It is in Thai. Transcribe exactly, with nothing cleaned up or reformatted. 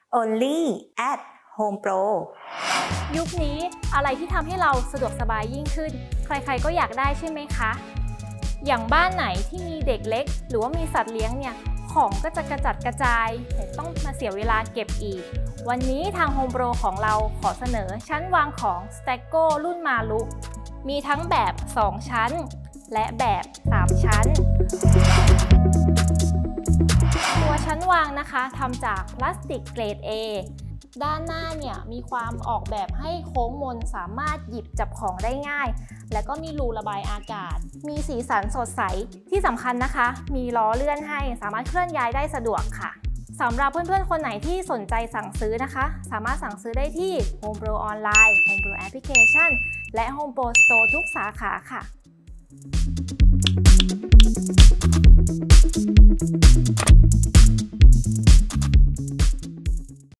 only at Home Pro ยุคนี้อะไรที่ทำให้เราสะดวกสบายยิ่งขึ้นใครๆก็อยากได้ใช่ไหมคะอย่างบ้านไหนที่มีเด็กเล็กหรือว่ามีสัตว์เลี้ยงเนี่ยของก็จะกระจัดกระจายแต่ต้องมาเสียเวลาเก็บอีกวันนี้ทาง Home Pro ของเราขอเสนอชั้นวางของ Stego รุ่นมาลุมีทั้งแบบสองชั้นและแบบสามชั้นตัวชั้นวางนะคะทำจากพลาสติกเกรด A ด้านหน้าเนี่ยมีความออกแบบให้โค้งมนสามารถหยิบจับของได้ง่ายและก็มีรูระบายอากาศมีสีสันสดใสที่สำคัญนะคะมีล้อเลื่อนให้สามารถเคลื่อนย้ายได้สะดวกค่ะสำหรับเพื่อนๆคนไหนที่สนใจสั่งซื้อนะคะสามารถสั่งซื้อได้ที่ Home Pro ออนไลน์ Home Pro Application และ Home Pro Store ทุกสาขาค่ะ